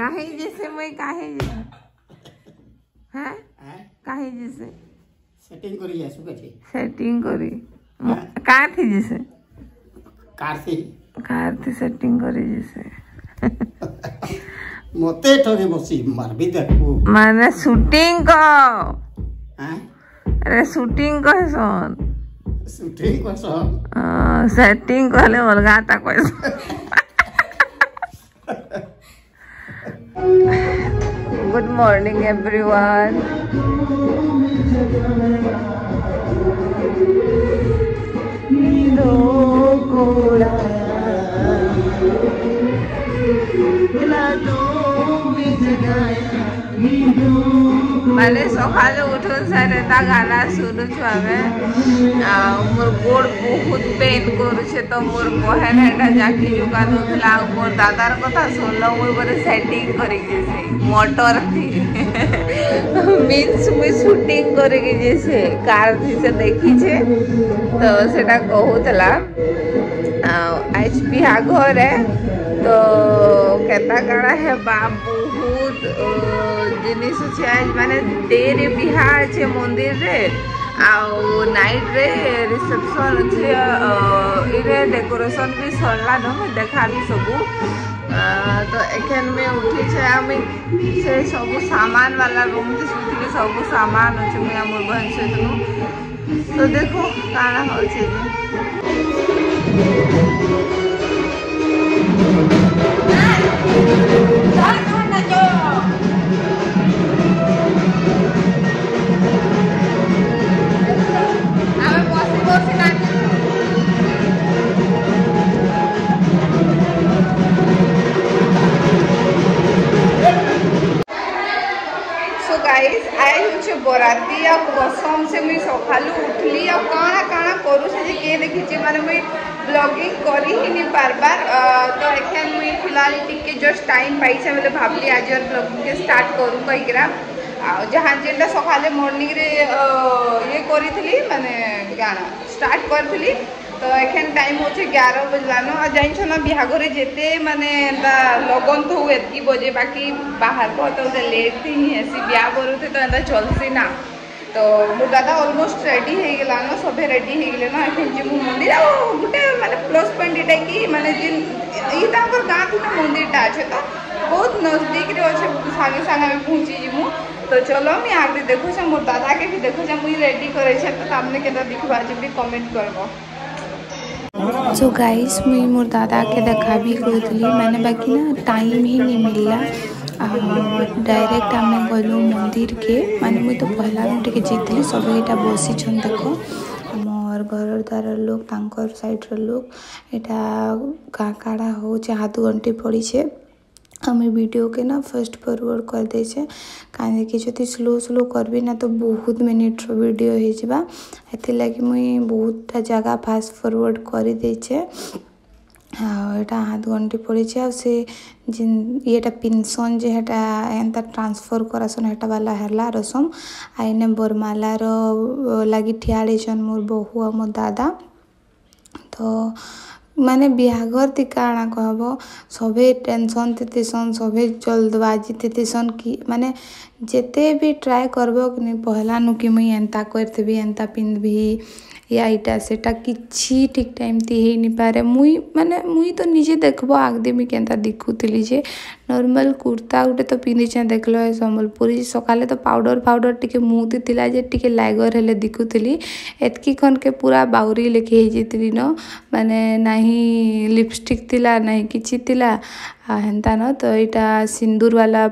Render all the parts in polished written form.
काहे जैसे मैं काहे हैं काहे जैसे सेटिंग करी जासु कछे सेटिंग करी कार थी जैसे कार थी सेटिंग करी जैसे मोते ठगे बसी मारबी देखू माने शूटिंग को हैं अरे शूटिंग को सन शूटिंग को सन सेटिंग कोले अलगा ता कोई गुड मॉर्निंग एवरीवन मैंने सकाल उठो सारे गाना शुरू छुआमे मोर गोड़ बहुत पेन करुचे तो मोर बहन एटा जाकी जुकान होतला मोर दादार कथा सुनलो मुई बोले सेटिंग करी जैसे मोटर थी मीन्स मुई शूटिंग करी जैसे कार थी से देखी छे तो सेटा कहूतला आज बिहा घरे तो केता काड़ा है बहुत जिनिस अच्छे आज माने डेरे बिहा अच्छे मंदिर रे आउ नाइट रे रिसेप्शन अच्छे इरे डेकोरेशन भी सरला न देखा भी सबू तो एखन में उठी छे आमी से सब सामान वाला रूम से सुतली सब सामान अच्छे मैं मोर बहन से तो देखो काना होछे बराती कसम से मुई सकालू उठली आ काना काना करू से जे के देखी माने मुई ब्लॉगिंग करी ही नहीं बार तो एखन मुई फिलहाल टिके जस्ट टाइम पाई से मतलब भाबली आज और ब्लॉगिंग के स्टार्ट करू कहिकरा जहाँ जेनटा सकाले मॉर्निंग रे ये करी माने गाना स्टार्ट करथली तो एखन टाइम होचे 11 बजलानो आ जाइन छना बिहाघरे जेते माने लगन तो एतकी बजे बाकी बाहर को तो लेट थी ऐसी ब्याह बरुते तो एंदा चलसी ना तो मोर दादा ऑलमोस्ट रेडी हो गला ना सबे रेडी हो गले ना एखन जे मंदिर आ गुटे माने प्लस पॉइंट इटा कि माने जिन ई ताकर गाँ थी मंदिरटा अच्छे तो बहुत नजदीक रे अच्छे सागे सागे में पहुँची जीमु तो चलो मैं आगे देखो से मोर दादा के भी देखो से मुई रेडी करे छे तो आपने केता दिखबा जे भी कमेंट करबो सो गाइस मुई मोर दादा के देखा भी कहली मैंने बाकी ना टाइम ही नहीं मिलला डायरेक्ट आम गलु मंदिर के माने मुई तो पहला टे जीतली सब यहाँ बसी छन देखो मोर घर द्वार लोग तांकर साइड लोग यहाँ काड़ा हो हाथ गंटी पड़ी छे हमें वीडियो के ना फास्ट फॉरवर्ड कर दे कहीं कि जो स्लो करबी ना तो बहुत मिनिट वीडियो हो लगी मुई बहुत जगह फास्ट फॉरवर्ड कर देचे यहाँ हाथ गंटी पड़ी से ये पिनसन जे एंता ट्रांसफर करासन हेटा वाला हैला रसम आईने बरमालार लगी ठियाड़ी छन मोर बहु आ मोर दादा तो माने बिहाघर ती काଣା कहब सभे टेंशन थेसन सभे जल्दबाजी थेसन कि माने जेते भी ट्राए करब कि पहला नु कि मुई एंता करथबी एंता पिंधबी या इटा सेटा किछि ठीक टाइम ती हे नि पारे मुई तो निजे देखबो आगदे मी केंता दिखुतली जे नॉर्मल कुर्ता गुटे तो पिंधि छ देखलो है संबलपुरी सकाले तो पाउडर टिके मुती तिला जे टिके लाइगर हेले दिखुतली एतकी खन के पूरा बाउरी लेके हे जितली न माने नाही लिपस्टिक तिला नाही किछि तिला हेंता न तो इटा सिंदूर वाला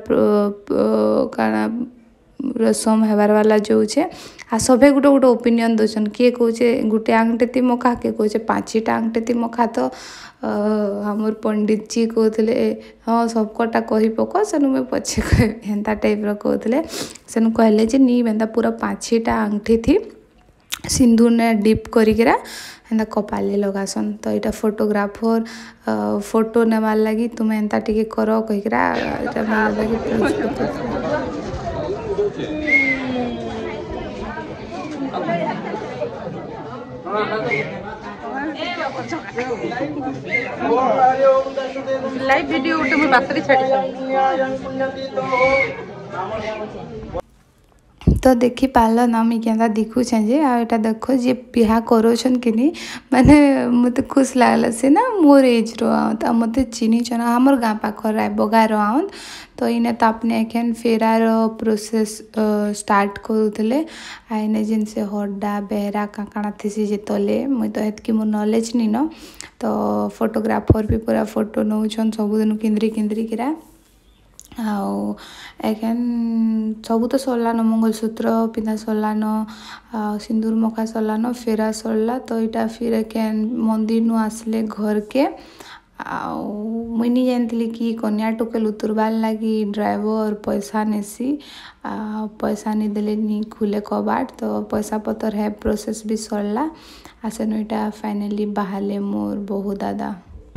काना रसम हेबार वाला जो छे आ सभे गुटे गुटे ओपिनियन दोसन किए कहे गुटे आंगटे ती मखा किए कहे 5टा आंगटे ती मखा तो हमर पंडित जी कहते हाँ सबकटा कही पक सेनु मैं पछे कह हेन्ता टाइप कहते सेनु कहले जे नी बेंदा पूरा 5टा आंगठी थी सिंदूर ने डिप करिकरा एंता कपाले लगासन तो यहाँ फोटोग्राफर फोटो नेवार लगी तुम्हें एंता टिके करो कहिकरा एटा मार लगी लाइव वीडियो उठे मुझे बात छाड़ी तो देखी पाल ना मुझे क्या देखुचे जे आटा देख जी बिहा करोन कि माने मत खुश लगला से ना मोर एज रो मत चिन्ह चना हमर गाँ पाखर रायबगार आउन तो इने तापने एखन फेरार प्रोसेस स्टार्ट करूले आईने जिन से हड्डा बेहरा काकाणा थी जितले मुई तो हेतकी मोर नॉलेज नी न तो फोटोग्राफर भी पूरा फोटो नौछन सबुदिन किंद्री किंद्री किरा आउ एखन सब तो सरलान मंगलसूत्र पिंधा सरलान सिंदूर मका सरलान फेरा सरला तो यहाँ फिर एखन मंदिर नु आसले घर के मुई नहीं जानती कि कन्या टोकेल उतरबार लगी ड्राइवर पैसा नेसी पैसा नहीं देले नहीं खुले कबाट तो पैसा पतर है प्रोसेस भी सरला आसन यहाँ फाइनली बाहले मोर बहु दादा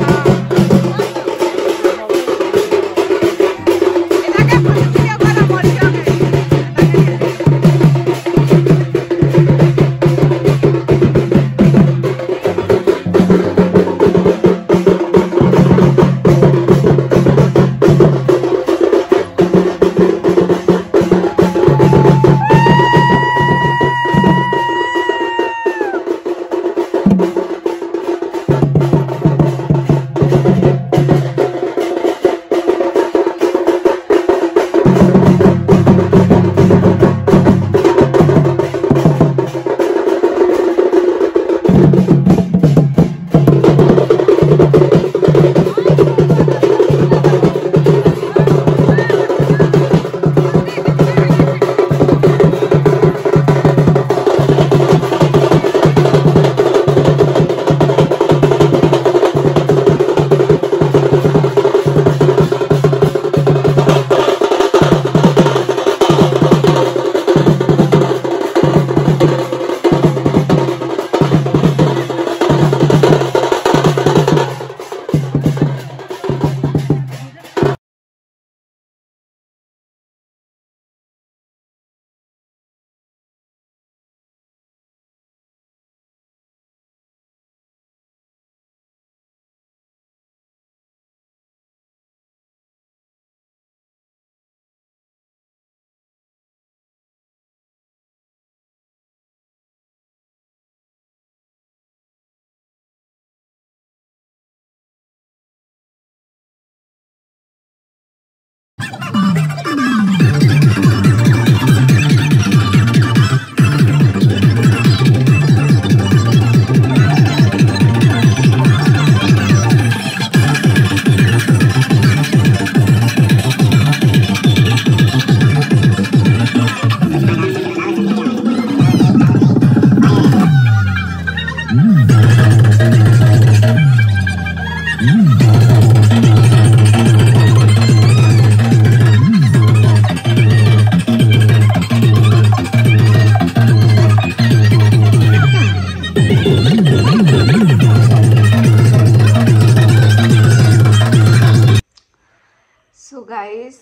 गाइस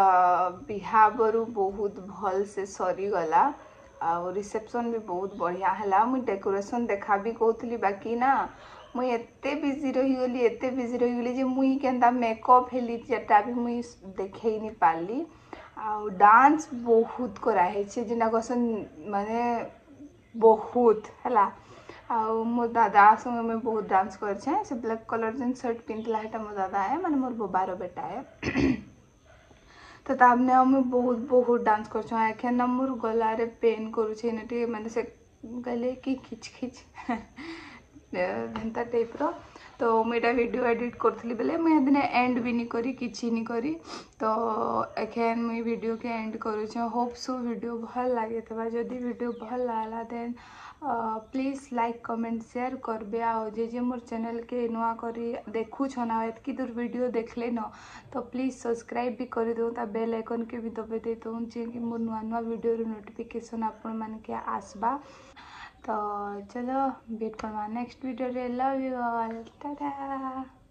बिहाबरू बहुत भल से सरीगला रिसेप्शन भी बहुत बढ़िया है मुझे डेकोरेशन देखा भी कहती बाकी ना मुई एते बिजी रहीगली एते बिजी रहीगली जे मुई केंदा मेकअप हेली जेटा भी मुई देखे नहीं पारली आ डांस बहुत कराई जेना कहसन माने बहुत है मो दादा संगे मैं बहुत डांस कर से ब्लैक कलर जेन शर्ट पिंधला है मो दादा है माने मोर बोबार बेटा है तो तामने हम बहुत बहुत डांस कर ना मोर गलारे पेन करुचे माने से गले कि खिच खिच एंता टाइप रो तो मुझे वीडियो एडिट करी बेले मुझे एंड भी नहीं करी किसी नहीं करी तो एखेन मुई वीडियो के एंड करुचे होप सो वीडियो भल लगे था जदि वीडियो भल लागला then please like comment share करबे आ जे मोर चैनल के नुआ करी देखु छना एतकी दूर वीडियो देखले न तो प्लीज सब्सक्राइब भी कर दो ता बेल आइकन के भी दबे दे तो जे कि मोर नुआ नुआ वीडियो रो नोटिफिकेशन आपण मान के आसबा तो चलो वेट करवा नेक्स्ट वीडियो रे लव यू ऑल टाटा।